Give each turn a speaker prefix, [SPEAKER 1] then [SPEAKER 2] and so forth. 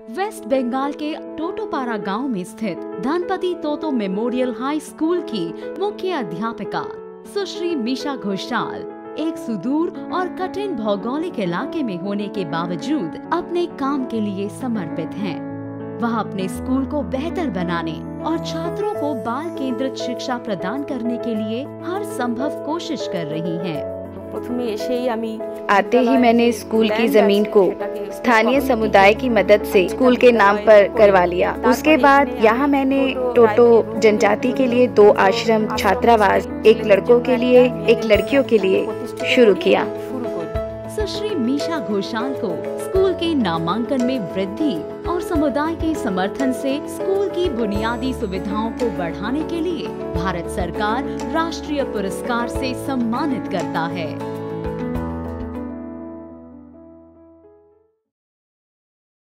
[SPEAKER 1] Waste Bengal के टोटोपारा गांव में स्थित धनपति तोतो मेमोरियल हाई स्कूल की मुख्य अध्यापिका सुश्री मीशा घोषाल एक सुदूर और कठिन भौगोलिक इलाके में होने के बावजूद अपने काम के लिए समर्पित हैं। वह अपने स्कूल को बेहतर बनाने और छात्रों को बाल केंद्रित शिक्षा प्रदान करने के लिए हर संभव कोशिश कर रही हैं।
[SPEAKER 2] आते ही मैंने स्कूल की जमीन को स्थानीय समुदाय की मदद से स्कूल के नाम पर करवा लिया। उसके बाद यहाँ मैंने टोटो जनजाति के लिए 2 आश्रम छात्रावास, एक लड़कों के लिए एक लड़कियों के लिए शुरू किया।
[SPEAKER 1] सुश्री मीशा घोषाल को स्कूल के नामांकन में वृद्धि और समुदाय के समर्थन से स्कूल की बुनियादी सुविधाओं को बढ़ाने के लिए भारत सरकार राष्ट्रीय पुरस्कार से सम्मानित करता है।